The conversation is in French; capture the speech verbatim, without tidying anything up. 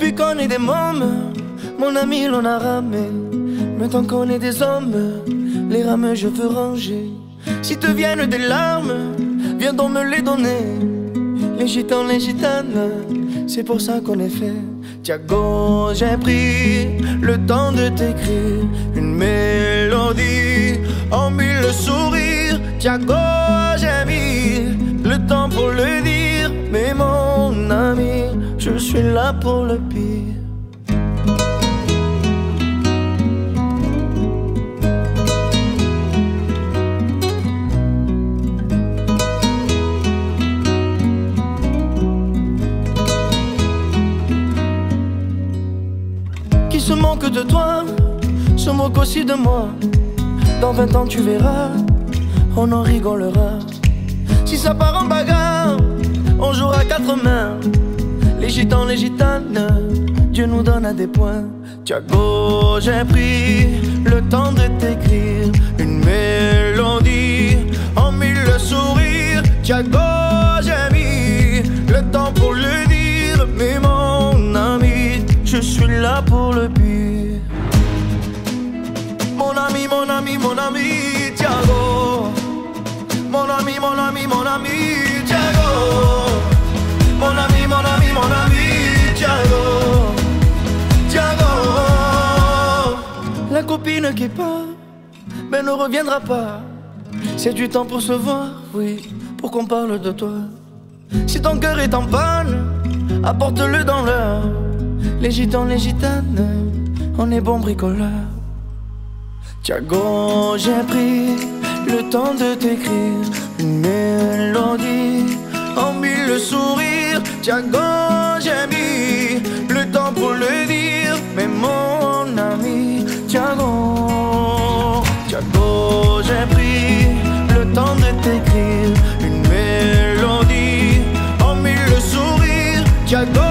Depuis qu'on est des mômes, mon ami l'on a ramé. Maintenant qu'on est des hommes, les rames je veux ranger. Si te viennent des larmes, viens donc me les donner. Les gitans, les gitanes, c'est pour ça qu'on est fait. Thiago, j'ai pris le temps de t'écrire une mélodie en mille sourires. Thiago, j'ai mis le temps pour le dire. Mais mon ami, je suis là pour le pire. Qui se moque de toi, se moque aussi de moi. Dans vingt ans tu verras, on en rigolera. Si ça part en bagarre, on jouera à quatre mains. Les gitans, les gitanes, Dieu nous donne à des points. Thiago, j'ai pris le temps de t'écrire une mélodie en mille sourires. Thiago, j'ai mis le temps pour le dire. Mais mon ami, je suis là pour le pire. Mon ami, mon ami, mon ami, Thiago. Mon ami, mon ami, mon ami, Thiago. Mon ami, mon ami, mon ami, Thiago. Thiago. La copine qui part, mais ne reviendra pas. C'est du temps pour se voir, oui, pour qu'on parle de toi. Si ton cœur est en panne, apporte-le dans l'heure. Les gitans, les gitanes, on est bons bricoleurs. Thiago, j'ai pris le temps de t'écrire une mélodie en mille sourires. Thiago, j'ai mis le temps pour le dire. Mais mon ami, Thiago, Thiago, j'ai pris le temps de t'écrire une mélodie en mille sourires. Thiago,